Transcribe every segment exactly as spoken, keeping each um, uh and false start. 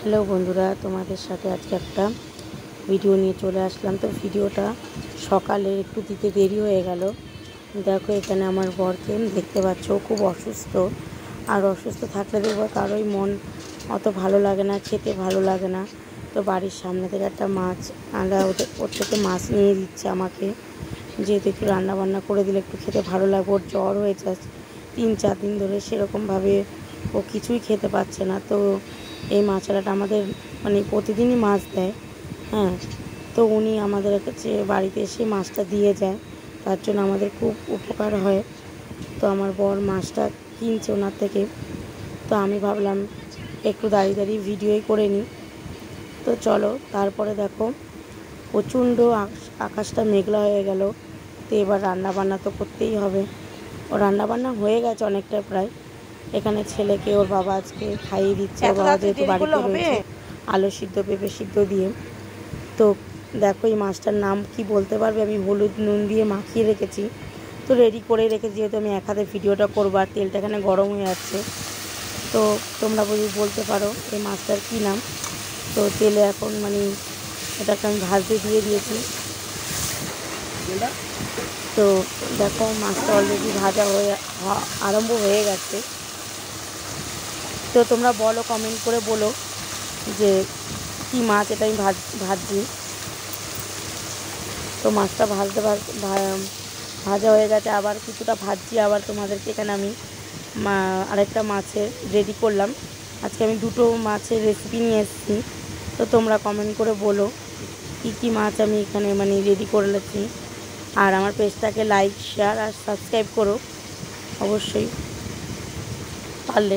Hello বন্ধুরা, তোমাদের সাথে আজকে একটা ভিডিও নিয়ে চলে আসলাম। তো ভিডিওটা সকালে একটু দিতে দেরি হয়ে গেল। দেখো এখানে আমার বরকে দেখতে পাচ্ছ, খুব অসুস্থ। আর অসুস্থ থাকলে দেখবো কারোই মন অত ভালো লাগে না, খেতে ভালো লাগে না। তো বাড়ির সামনে থেকে একটা মাছ আলা ওদের ওর থেকে মাছ নিয়ে দিচ্ছে আমাকে, যেহেতু একটু রান্না বান্না করে দিলে একটু খেতে ভালো লাগবে। ওর জ্বর হয়েছে তিন চার দিন ধরে, সেরকমভাবে ও কিছুই খেতে পাচ্ছে না। তো এই মাছওয়ালাটা আমাদের মানে প্রতিদিনই মাছ দেয়, হ্যাঁ। তো উনি আমাদের কাছে বাড়িতে এসে মাছটা দিয়ে যায়, তার জন্য আমাদের খুব উপকার হয়। তো আমার বর মাছটা কিনছে ওনার থেকে। তো আমি ভাবলাম একটু দাঁড়িয়ে দাঁড়িয়ে ভিডিওই করে নিই। তো চলো, তারপরে দেখো প্রচণ্ড আকাশটা মেঘলা হয়ে গেল। তো এবার রান্না বান্না তো করতেই হবে। ও রান্না বান্না হয়ে গেছে অনেকটা প্রায়। এখানে ছেলেকে ওর বাবা আজকে খাইয়ে দিচ্ছে। ওর বাবা যেহেতু বাড়িতে রয়েছে, আলু সিদ্ধ পেঁপে সিদ্ধ দিয়ে। তো দেখো এই মাছটার নাম কি বলতে পারবে? আমি হলুদ নুন দিয়ে মাখিয়ে রেখেছি, তো রেডি করে রেখেছি, যেহেতু আমি এক হাতে ভিডিওটা করবো আর তেলটা এখানে গরম হয়ে যাচ্ছে। তো তোমরা যদি বলতে পারো এই মাছটার কী নাম। তো তেলে এখন মানে এটাকে আমি ভাজতে দিয়ে দিয়েছি। তো দেখো মাছটা অলরেডি ভাজা হয়ে আরম্ভ হয়ে গেছে। তো তোমরা বলো, কমেন্ট করে বলো যে কী মাছ এটা আমি ভাজ ভাজছি। তো মাছটা ভাজতে ভাজা হয়ে গেছে, আবার কিছুটা ভাজছি। আবার তোমাদেরকে এখানে আমি আরেকটা মাছের রেডি করলাম। আজকে আমি দুটো মাছের রেসিপি নিয়ে এসেছি। তো তোমরা কমেন্ট করে বলো কী কী মাছ আমি এখানে মানে রেডি করেছি। আর আমার পেজটাকে লাইক শেয়ার আর সাবস্ক্রাইব করো অবশ্যই পারলে।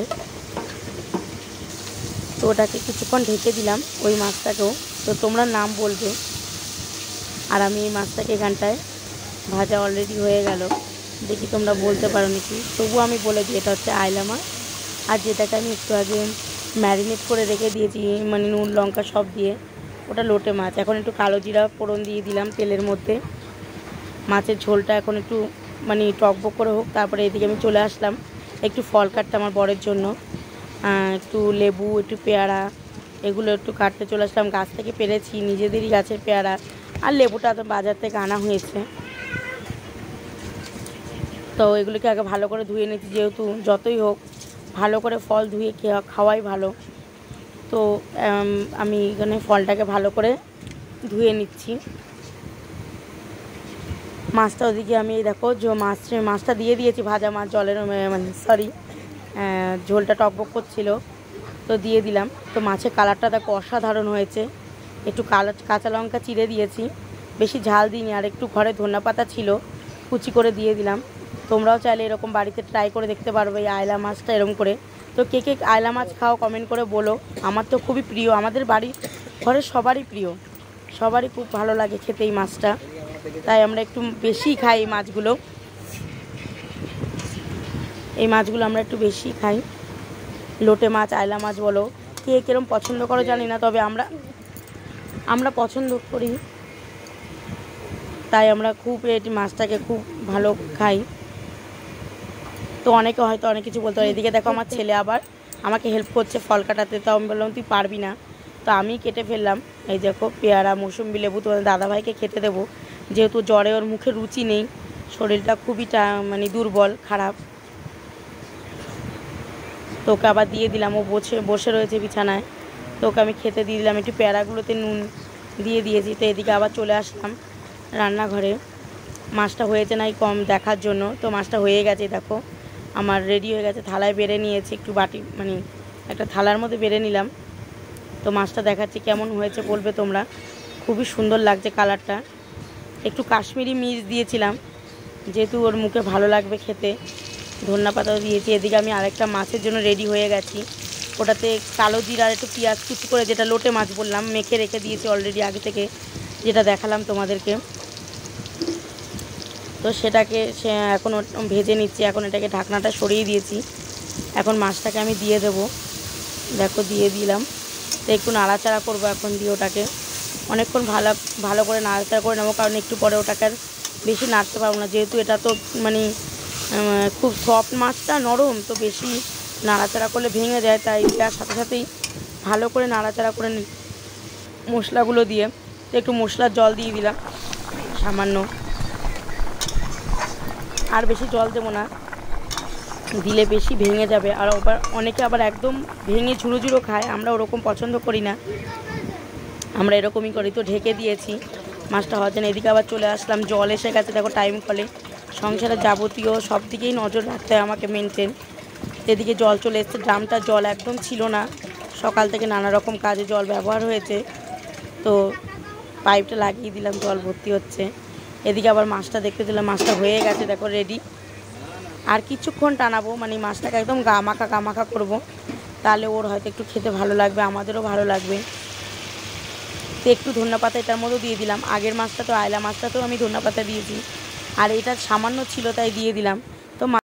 তো ওটাকে কিছুক্ষণ ঢেকে দিলাম ওই মাছটাকেও। তো তোমরা নাম বলবে। আর আমি এই মাছটাকে এখানটায় ভাজা অলরেডি হয়ে গেল, দেখি তোমরা বলতে পারো নাকি। তবুও আমি বলে দিই এটা হচ্ছে আইলা মাছ। আর যেটাকে আমি একটু আগে ম্যারিনেট করে রেখে দিয়েছি মানে নুন লঙ্কা সব দিয়ে, ওটা লোটে মাছ। এখন একটু কালো জিরা ফোড়ন দিয়ে দিলাম তেলের মধ্যে। মাছের ঝোলটা এখন একটু মানে টকবক করে হোক। তারপরে এদিকে আমি চলে আসলাম একটু ফল কাটতে আমার বরের জন্য। একটু লেবু, একটু পেয়ারা, এগুলো একটু কাটতে চলে আসলাম। গাছ থেকে পেরেছি, নিজেদেরই গাছের পেয়ারা। আর লেবুটা তো বাজার থেকে আনা হয়েছে। তো এগুলোকে আগে ভালো করে ধুয়ে নিচ্ছি, যেহেতু যতই হোক ভালো করে ফল ধুয়ে খাওয়াই ভালো। তো আমি এখানে ফলটাকে ভালো করে ধুয়ে নিচ্ছি। মাছটা ওদিকে আমি দেখো যে মাছ মাছটা দিয়ে দিয়েছি, ভাজা মাছ জলের মানে সরি ঝোলটা টকবক করছিল, তো দিয়ে দিলাম। তো মাছের কালারটা দেখো অসাধারণ হয়েছে। একটু কালো কাঁচা লঙ্কা চিড়ে দিয়েছি, বেশি ঝাল দিইনি। আর একটু ঘরে ধনেপাতা ছিল, কুচি করে দিয়ে দিলাম। তোমরাও চাইলে এরকম বাড়িতে ট্রাই করে দেখতে পারবে এই আয়লা মাছটা এরকম করে। তো কে কে আয়লা মাছ খাও কমেন্ট করে বলো। আমার তো খুবই প্রিয়, আমাদের বাড়ি ঘরের সবারই প্রিয়, সবারই খুব ভালো লাগে খেতে এই মাছটা। তাই আমরা একটু বেশি খাই এই মাছগুলো। এই মাছগুলো আমরা একটু বেশি খাই। লোটে মাছ, আয়লা মাছ বলো, কে কিরম পছন্দ করো জানি না, তবে আমরা আমরা পছন্দ করি। তাই আমরা খুব এই মাছটাকে খুব ভালো খাই। তো অনেকে হয়তো অনেক কিছু বলতে পারে। এদিকে দেখো আমার ছেলে আবার আমাকে হেল্প করছে ফল কাটাতে। তো আমি বললাম তুই পারবি না, তো আমি কেটে ফেললাম। এই দেখো পেয়ারা, মৌসুম্বি লেবু তোমাদের দাদাভাইকে খেতে দেবো, যেহেতু জ্বরে ওর মুখে রুচি নেই, শরীরটা খুবই মানে দুর্বল খারাপ। তো ওকে আবার দিয়ে দিলাম, ও বসে বসে রয়েছে বিছানায়। তো ওকে আমি খেতে দিয়ে দিলাম, একটু পেয়ারাগুলোতে নুন দিয়ে দিয়েছি। তো এদিকে আবার চলে আসলাম রান্নাঘরে মাছটা হয়েছে নাই কম দেখার জন্য। তো মাছটা হয়ে গেছে, দেখো আমার রেডি হয়ে গেছে। থালায় বেড়ে নিয়েছি, একটু বাটি মানে একটা থালার মধ্যে বেড়ে নিলাম। তো মাছটা দেখাচ্ছি কেমন হয়েছে বলবে তোমরা। খুবই সুন্দর লাগছে কালারটা। একটু কাশ্মীরি মির্চ দিয়েছিলাম, যেহেতু ওর মুখে ভালো লাগবে খেতে। ধনেপাতাও দিয়েছি। এদিকে আমি আরেকটা মাছের জন্য রেডি হয়ে গেছি। ওটাতে কালো জিরা আর একটু পেঁয়াজ কুচি করে, যেটা লোটে মাছ বললাম, মেখে রেখে দিয়েছি অলরেডি আগে থেকে, যেটা দেখালাম তোমাদেরকে। তো সেটাকে সে এখন ভেজে নিচ্ছি। এখন এটাকে ঢাকনাটা সরিয়ে দিয়েছি। এখন মাছটাকে আমি দিয়ে দেবো। দেখো দিয়ে দিলাম। তো একটু নাড়াচাড়া করবো এখন দিয়ে ওটাকে অনেকক্ষণ ভালো ভালো করে নাড়াচাড়া করে নেবো, কারণ একটু পরে ওটাকে আর বেশি নাড়তে পারবো না, যেহেতু এটা তো মানে খুব সফট মাছটা, নরম। তো বেশি নাড়াচাড়া করলে ভেঙে যায়, তাই তার সাথে সাথেই ভালো করে নাড়াচাড়া করে নিই মশলাগুলো দিয়ে। তো একটু মশলার জল দিয়ে দিলাম সামান্য, আর বেশি জল দেবো না, দিলে বেশি ভেঙে যাবে। আর আবার অনেকে আবার একদম ভেঙে ঝুড়ো ঝুড়ো খায়, আমরা ওরকম পছন্দ করি না, আমরা এরকমই করি। তো ঢেকে দিয়েছি মাছটা হওয়ার জন্য। এদিকে আবার চলে আসলাম, জল এসে গেছে দেখো টাইম কলে। সংসারের যাবতীয় সব দিকেই নজর রাখতে হয় আমাকে মেনটেন। এদিকে জল চলে এসছে, ড্রামটা জল একদম ছিল না, সকাল থেকে নানা রকম কাজে জল ব্যবহার হয়েছে, তো পাইপটা লাগিয়ে দিলাম, জল ভর্তি হচ্ছে। এদিকে আবার মাছটা দেখতে দিলাম, মাছটা হয়ে গেছে দেখো রেডি। আর কিছুক্ষণ টানাবো, মানে মাছটাকে একদম গা মাখা গা মাখা করবো, তাহলে ওর হয়তো একটু খেতে ভালো লাগবে, আমাদেরও ভালো লাগবে। তো একটু ধনেপাতা এটার মধ্যেও দিয়ে দিলাম। আগের মাছটা তো আয়লা মাছটাতেও আমি ধনেপাতা দিয়েছি, আর এটা সামান্য ছিল তাই দিয়ে দিলাম। তো